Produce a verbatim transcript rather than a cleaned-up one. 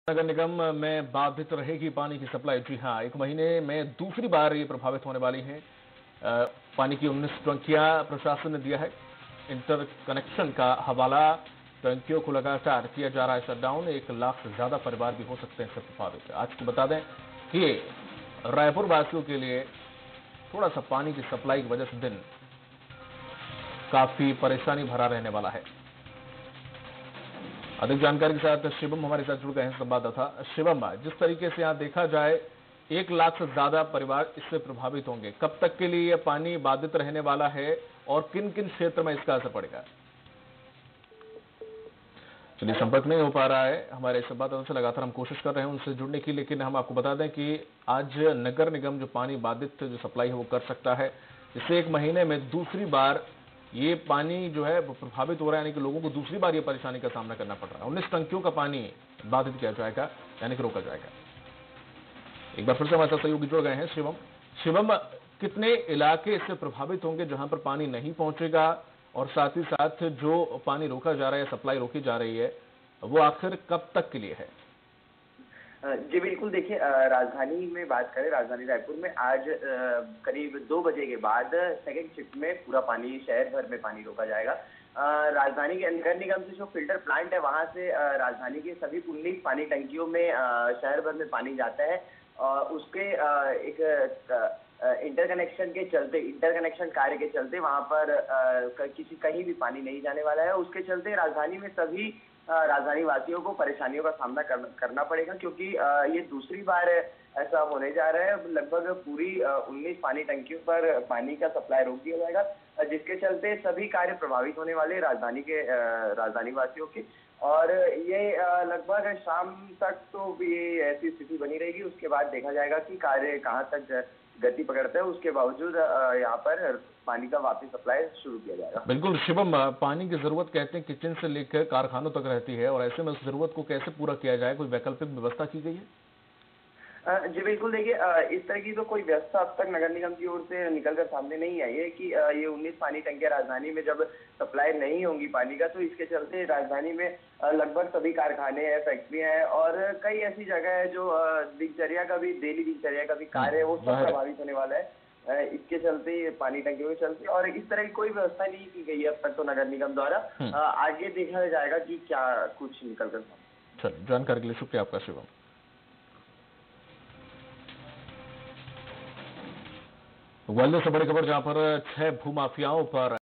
नगर निगम में बाधित रहेगी पानी की सप्लाई। जी हां, एक महीने में दूसरी बार ये प्रभावित होने वाली है। अ, पानी की उन्नीस टंकियां प्रशासन ने दिया है। इंटर कनेक्शन का हवाला। टंकियों को लगातार किया जा रहा है शटडाउन। एक लाख से ज्यादा परिवार भी हो सकते हैं इससे प्रभावित। आज को बता दें कि रायपुर वासियों के लिए थोड़ा सा पानी की सप्लाई की वजह से दिन काफी परेशानी भरा रहने वाला है। अधिक जानकारी के साथ शिवम हमारे साथ जुड़ गए हैं, संवाददाता शिवम। जिस तरीके से यहां देखा जाए एक लाख से ज्यादा परिवार इससे प्रभावित होंगे, कब तक के लिए यह पानी बाधित रहने वाला है और किन किन क्षेत्र में इसका असर पड़ेगा? चलिए, संपर्क नहीं हो पा रहा है हमारे संवाददाता से। लगातार हम कोशिश कर रहे हैं उनसे जुड़ने की, लेकिन हम आपको बता दें कि आज नगर निगम जो पानी बाधित जो सप्लाई है वो कर सकता है। इससे एक महीने में दूसरी बार ये पानी जो है वो प्रभावित हो रहा है, यानी कि लोगों को दूसरी बार ये परेशानी का सामना करना पड़ रहा है। उन्नीस टंकियों का पानी बाधित किया जाएगा, यानी कि रोका जाएगा। एक बार फिर से हमारे साथ सहयोगी जुड़ गए हैं शिवम। शिवम, कितने इलाके इससे प्रभावित होंगे जहां पर पानी नहीं पहुंचेगा, और साथ ही साथ जो पानी रोका जा रहा है, सप्लाई रोकी जा रही है, वो आखिर कब तक के लिए है? जी बिल्कुल, देखिए राजधानी में बात करें, राजधानी रायपुर में आज करीब दो बजे के बाद सेकंड शिफ्ट में पूरा पानी, शहर भर में पानी रोका जाएगा। राजधानी के नगर निगम से जो फिल्टर प्लांट है वहां से राजधानी के सभी उन्नीस पानी टंकियों में शहर भर में पानी जाता है। उसके एक इंटरकनेक्शन के चलते, इंटरकनेक्शन कार्य के चलते वहां पर किसी कहीं भी पानी नहीं जाने वाला है। उसके चलते राजधानी में सभी राजधानी वासियों को परेशानियों का सामना कर, करना पड़ेगा, क्योंकि ये दूसरी बार ऐसा होने जा रहा है। लगभग पूरी उन्नीस पानी टंकियों पर पानी का सप्लाई रोक दिया जाएगा, जिसके चलते सभी कार्य प्रभावित होने वाले राजधानी के राजधानी वासियों के। और ये लगभग शाम तक तो ये ऐसी स्थिति बनी रहेगी। उसके बाद देखा जाएगा कि कार्य कहां तक गति पकड़ता है। उसके बावजूद यहाँ पर पानी का वापस सप्लाई शुरू किया जाएगा। बिल्कुल शिवम, पानी की जरूरत कहते हैं किचन से लेकर कारखानों तक रहती है, और ऐसे में उस जरूरत को कैसे पूरा किया जाए? कोई वैकल्पिक व्यवस्था की गई है? जी बिल्कुल, देखिए इस तरह की तो कोई व्यवस्था अब तक नगर निगम की ओर से निकलकर सामने नहीं आई है कि ये उन्नीस पानी टंकियां राजधानी में जब सप्लाई नहीं होंगी पानी का, तो इसके चलते राजधानी में लगभग सभी कारखाने हैं, फैक्ट्रियां हैं, और कई ऐसी जगह है जो दिनचर्या का भी, डेली दिनचर्या का भी कार्य है, वो सब प्रभावित होने वाला है इसके चलते, पानी टंकियों के चलते। और इस तरह की कोई व्यवस्था नहीं की गई है अब तक तो नगर निगम द्वारा। आगे देखा जाएगा कि क्या कुछ निकल कर सामने। चलिए, जानकारी के लिए शुक्रिया आपका शिवम। ग्वालियर से बड़ी खबर, जहां पर छह भूमाफियाओं पर